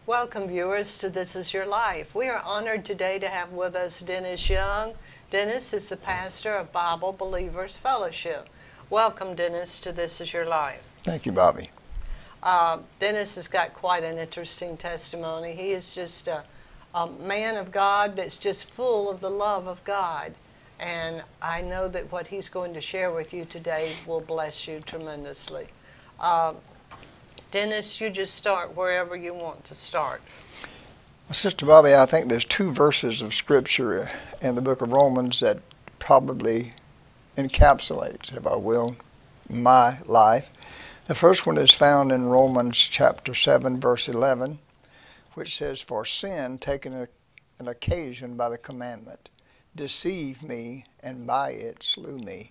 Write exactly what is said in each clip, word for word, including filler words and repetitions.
Welcome, viewers, to This Is Your Life. We are honored today to have with us Dennis Young. Dennis is the pastor of Bible Believers Fellowship. Welcome, Dennis, to This Is Your Life. Thank you, Bobby. Uh, Dennis has got quite an interesting testimony. He is just a, a man of God that's just full of the love of God. And I know that what he's going to share with you today will bless you tremendously. Uh, Dennis, you just start wherever you want to start. Well, Sister Bobby, I think there's two verses of Scripture in the book of Romans that probably encapsulates, if I will, my life. The first one is found in Romans chapter seven, verse eleven, which says, "For sin, taking a, an occasion by the commandment, deceived me, and by it slew me."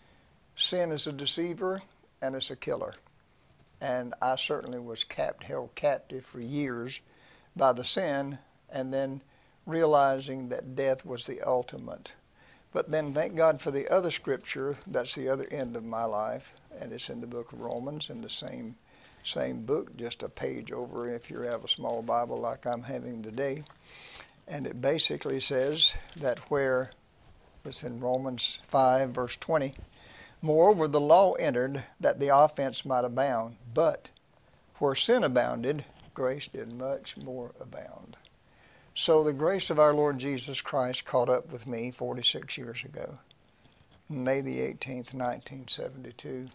Sin is a deceiver, and it's a killer. And I certainly was capt, held captive for years by the sin, and then realizing that death was the ultimate. But then thank God for the other scripture, that's the other end of my life, and it's in the book of Romans, in the same same book, just a page over if you have a small Bible like I'm having today. And it basically says that where, it's in Romans five, verse twenty, "Moreover, the law entered that the offense might abound, but where sin abounded, grace did much more abound." So the grace of our Lord Jesus Christ caught up with me forty-six years ago, May the eighteenth, nineteen seventy-two.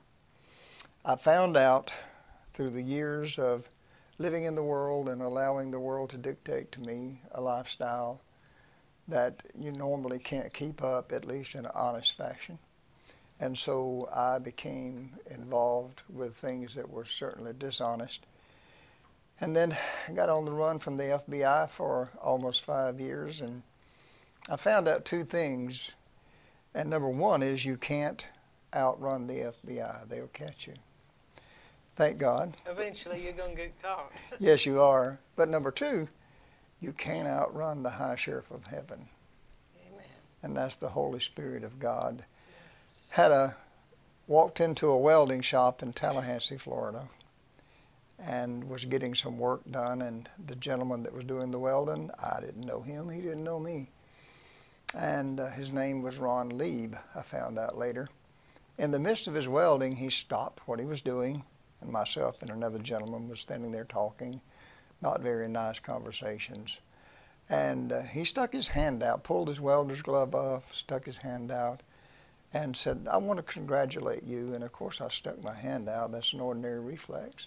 I found out through the years of living in the world and allowing the world to dictate to me a lifestyle that you normally can't keep up, at least in an honest fashion. And so I became involved with things that were certainly dishonest. And then I got on the run from the F B I for almost five years, and I found out two things. And number one is you can't outrun the F B I. They'll catch you. Thank God. Eventually you're going to get caught. Yes, you are. But number two, you can't outrun the High Sheriff of Heaven. Amen. And that's the Holy Spirit of God. Had a walked into a welding shop in Tallahassee, Florida, and was getting some work done, and the gentleman that was doing the welding, I didn't know him, he didn't know me. And uh, his name was Ron Lieb, I found out later. In the midst of his welding, he stopped what he was doing, and myself and another gentleman was standing there talking, not very nice conversations. And uh, he stuck his hand out, pulled his welder's glove off, stuck his hand out, and said, "I want to congratulate you." And of course I stuck my hand out. That's an ordinary reflex.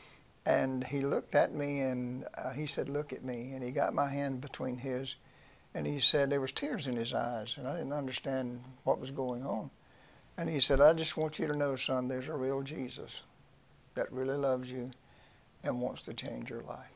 And he looked at me, and uh, he said, "Look at me." And he got my hand between his, and he said, there was tears in his eyes, and I didn't understand what was going on. And he said, "I just want you to know, son, there's a real Jesus that really loves you and wants to change your life."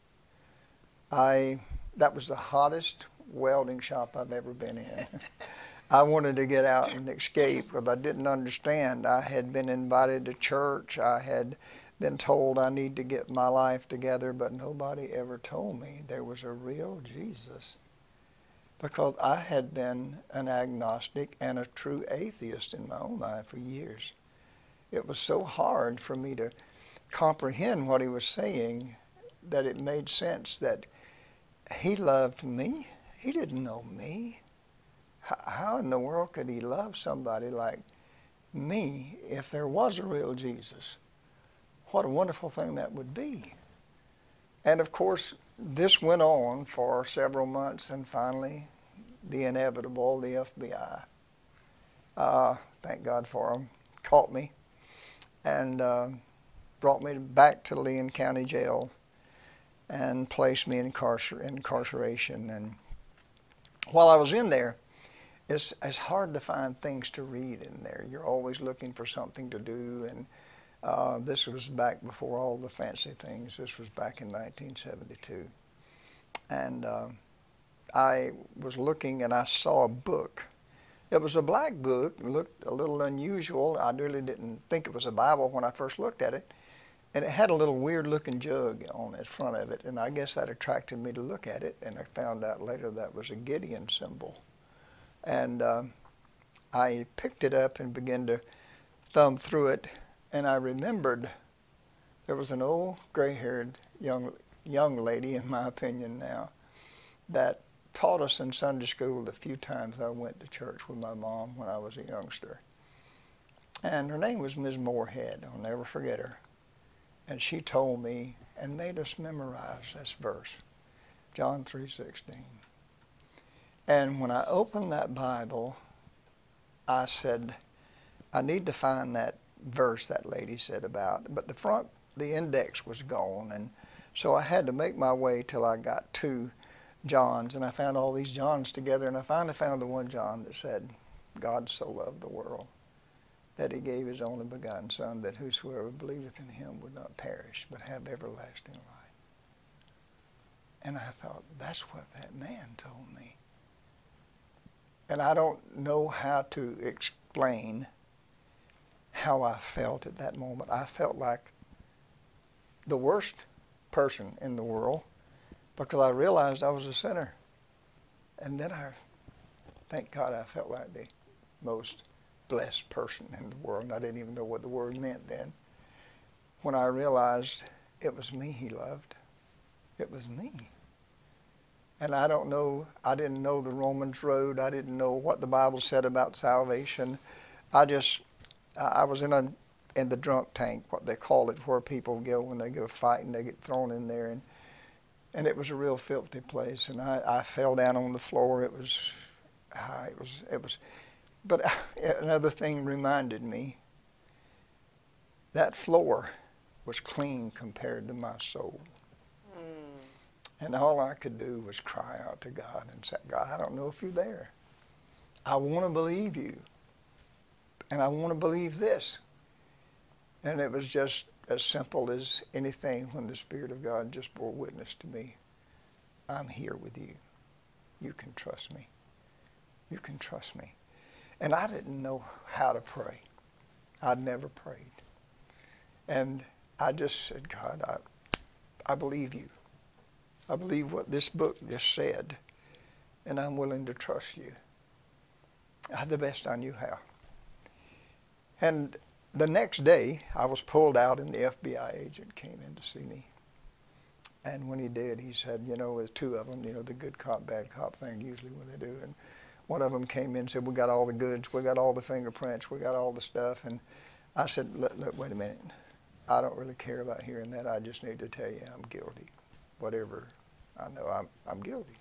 I, that was the hottest welding shop I've ever been in. I wanted to get out and escape because I didn't understand. I had been invited to church. I had been told I need to get my life together, but nobody ever told me there was a real Jesus, because I had been an agnostic and a true atheist in my own life for years. It was so hard for me to comprehend what he was saying that it made sense that he loved me. He didn't know me. How in the world could he love somebody like me if there was a real Jesus? What a wonderful thing that would be. And of course, this went on for several months, and finally, the inevitable, the F B I, uh, thank God for them, caught me and uh, brought me back to Lyon County Jail and placed me in incarcer incarceration. And while I was in there, It's, it's hard to find things to read in there. You're always looking for something to do, and uh, this was back before all the fancy things. This was back in nineteen seventy-two. And uh, I was looking, and I saw a book. It was a black book. It looked a little unusual. I really didn't think it was a Bible when I first looked at it. And it had a little weird-looking jug on the front of it, and I guess that attracted me to look at it, and I found out later that was a Gideon symbol. And uh, I picked it up and began to thumb through it, and I remembered there was an old gray-haired young young lady, in my opinion now, that taught us in Sunday school the few times I went to church with my mom when I was a youngster. And her name was Miz Moorhead. I'll never forget her. And she told me and made us memorize this verse, John three sixteen. And when I opened that Bible, I said, I need to find that verse that lady said about. But the front, the index was gone. And so I had to make my way till I got to John's. And I found all these Johns together. And I finally found the one John that said, God so loved the world that he gave his only begotten Son, that whosoever believeth in him would not perish, but have everlasting life. And I thought, that's what that man told me. And I don't know how to explain how I felt at that moment. I felt like the worst person in the world because I realized I was a sinner. And then I, thank God, I felt like the most blessed person in the world. And I didn't even know what the word meant then. When I realized it was me he loved. It was me. And I don't know, I didn't know the Romans road. I didn't know what the Bible said about salvation. I just, I was in a in the drunk tank, what they call it, where people go when they go fighting, they get thrown in there. And and it was a real filthy place. And I, I fell down on the floor. It was, uh, it was, it was, but another thing reminded me, that floor was clean compared to my soul. And all I could do was cry out to God and say, God, I don't know if you're there. I want to believe you. And I want to believe this. And it was just as simple as anything when the Spirit of God just bore witness to me. I'm here with you. You can trust me. You can trust me. And I didn't know how to pray. I'd never prayed. And I just said, God, I, I believe you. I believe what this book just said, and I'm willing to trust you. I did the best I knew how. And the next day, I was pulled out, and the F B I agent came in to see me. And when he did, he said, you know, there's two of them, you know, the good cop, bad cop thing, usually what they do. And one of them came in and said, we got all the goods, we got all the fingerprints, we got all the stuff. And I said, look, look, wait a minute. I don't really care about hearing that. I just need to tell you I'm guilty. Whatever, I know I'm, I'm guilty.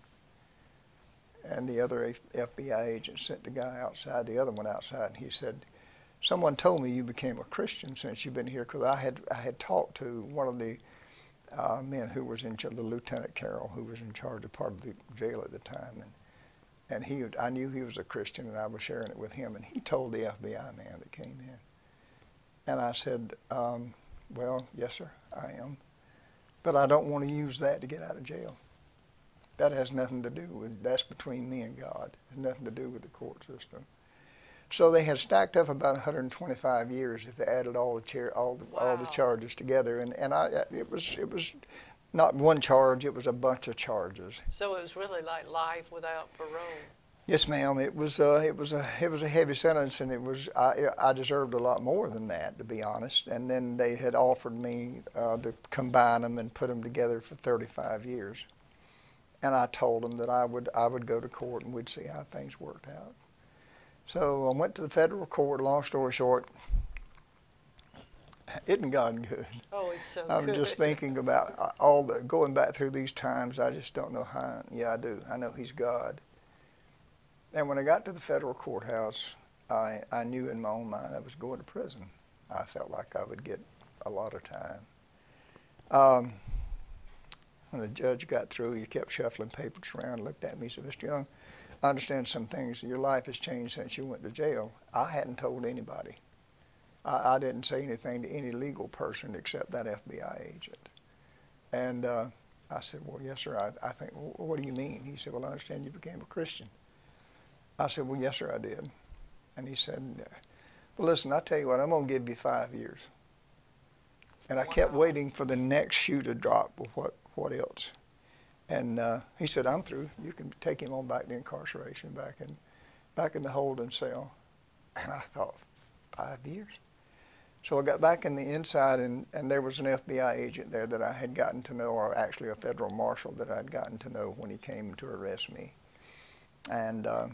And the other F B I agent sent the guy outside, the other one outside, and he said, someone told me you became a Christian since you've been here, because I had, I had talked to one of the uh, men who was in charge, the Lieutenant Carroll, who was in charge of part of the jail at the time. And, and he, I knew he was a Christian, and I was sharing it with him. And he told the F B I man that came in. And I said, um, well, yes, sir, I am. But I don't want to use that to get out of jail. That has nothing to do with, that's between me and God. It has nothing to do with the court system. So they had stacked up about one hundred twenty-five years if they added all the char- all the, Wow. all the charges together, and and I it was it was not one charge, it was a bunch of charges. So it was really like life without parole. Yes, ma'am. It was uh, it was a it was a heavy sentence, and it was I I deserved a lot more than that, to be honest. And then they had offered me uh, to combine them and put them together for thirty-five years, and I told them that I would I would go to court and we'd see how things worked out. So I went to the federal court. Long story short, isn't God good? Oh, it's so I'm good. just thinking about all the going back through these times. I just don't know how. Yeah, I do. I know He's God. And when I got to the federal courthouse, I I knew in my own mind I was going to prison. I felt like I would get a lot of time. Um, when the judge got through, he kept shuffling papers around, looked at me, and said, Mister Young, I understand some things. Your life has changed since you went to jail. I hadn't told anybody. I, I didn't say anything to any legal person except that F B I agent. And uh, I said, well, yes, sir. I, I think, well, what do you mean? He said, well, I understand you became a Christian. I said, well, yes, sir, I did. And he said, well, listen, I tell you what, I'm going to give you five years. And I Wow. kept waiting for the next shoe to drop. Well, what, what else? And uh, he said, I'm through. You can take him on back to incarceration, back in, back in the holding cell. And I thought, five years? So I got back in the inside, and, and there was an F B I agent there that I had gotten to know, or actually a federal marshal that I'd gotten to know when he came to arrest me. And uh,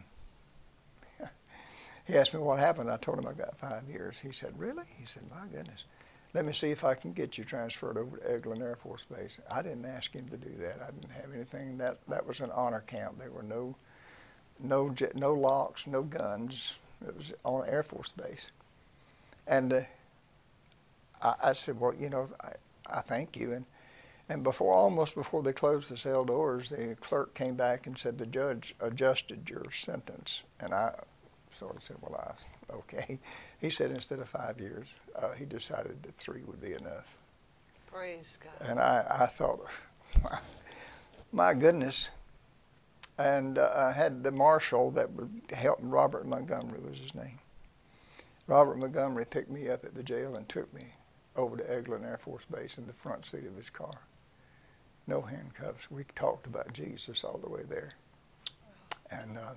he asked me what happened. I told him I got five years. He said, really? He said, my goodness. Let me see if I can get you transferred over to Eglin Air Force Base. I didn't ask him to do that. I didn't have anything. That that was an honor camp. There were no no jet, no locks, no guns. It was on an Air Force base. And uh, I, I said, well, you know, I, I thank you. And and before almost before they closed the cell doors, the clerk came back and said the judge adjusted your sentence. And I sort of said, well, I, okay. He said instead of five years, uh, he decided that three would be enough. Praise God. And I, I thought, my goodness. And uh, I had the marshal that would help, Robert Montgomery was his name. Robert Montgomery picked me up at the jail and took me over to Eglin Air Force Base in the front seat of his car. No handcuffs. We talked about Jesus all the way there. And uh,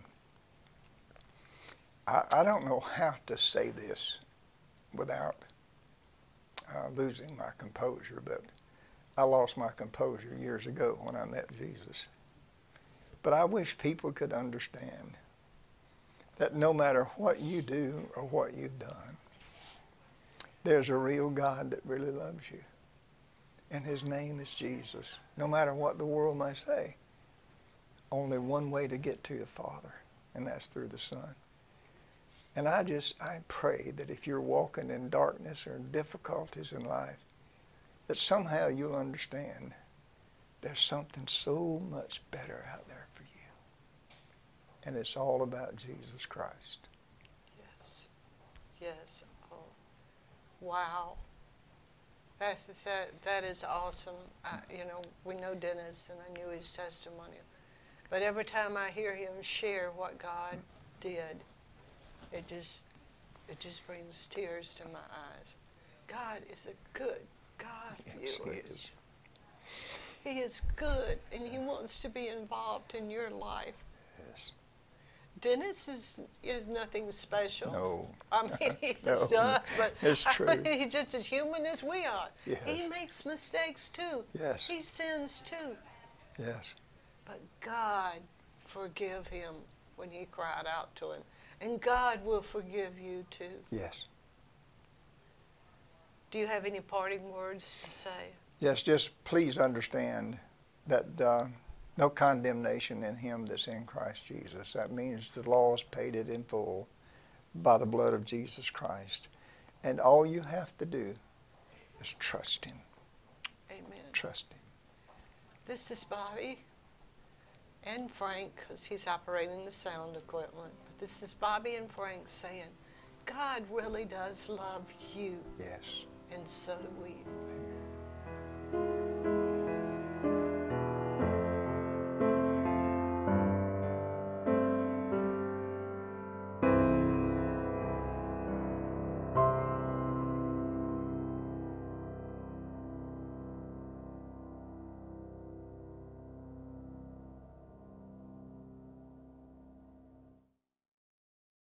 I, I don't know how to say this without uh, losing my composure, but I lost my composure years ago when I met Jesus. But I wish people could understand that no matter what you do or what you've done, there's a real God that really loves you. And his name is Jesus. No matter what the world may say, only one way to get to the Father, and that's through the Son. And I just, I pray that if you're walking in darkness or difficulties in life, that somehow you'll understand there's something so much better out there for you. And it's all about Jesus Christ. Yes. Yes. Oh, wow. That, that, that is awesome. I, you know, we know Dennis, and I knew his testimony. But every time I hear him share what God did, it just, it just brings tears to my eyes. God is a good God, Yes, he viewers. is. He is good, and he wants to be involved in your life. Yes. Dennis is is nothing special. No. I mean, he No, is to us, but it's I true. mean, he's just as human as we are. Yes. He makes mistakes too. Yes. He sins too. Yes. But God forgive him when he cried out to him. And God will forgive you too. Yes. Do you have any parting words to say? Yes, just please understand that uh, no condemnation in him that's in Christ Jesus. That means the law is paid it in full by the blood of Jesus Christ. And all you have to do is trust him. Amen. Trust him. This is Bobby and Frank, because he's operating the sound equipment. But this is Bobby and Frank saying, God really does love you, Yes. and so do we.